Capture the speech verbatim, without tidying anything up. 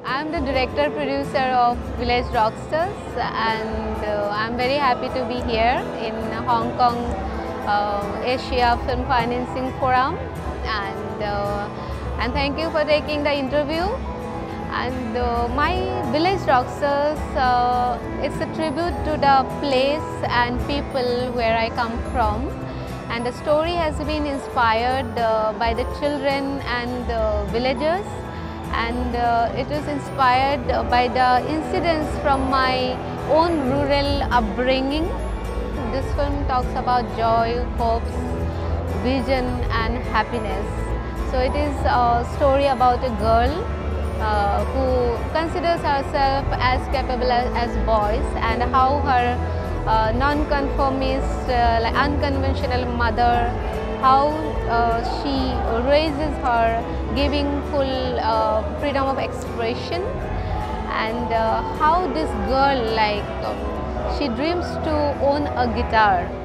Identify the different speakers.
Speaker 1: I'm the director producer of Village Rockstars, and uh, I'm very happy to be here in Hong Kong uh, Asia Film Financing Forum, and uh, and thank you for taking the interview. And uh, my Village Rockstars, uh, it's a tribute to the place and people where I come from, and the story has been inspired uh, by the children and uh, villagers, and uh, it is inspired by the incidents from my own rural upbringing. This film talks about joy, hopes, vision and happiness. So it is a story about a girl uh, who considers herself as capable as, as boys, and how her uh, non-conformist, uh, like unconventional mother, how uh, she raises her, giving full uh, freedom of expression, and uh, how this girl, like um, she dreams to own a guitar.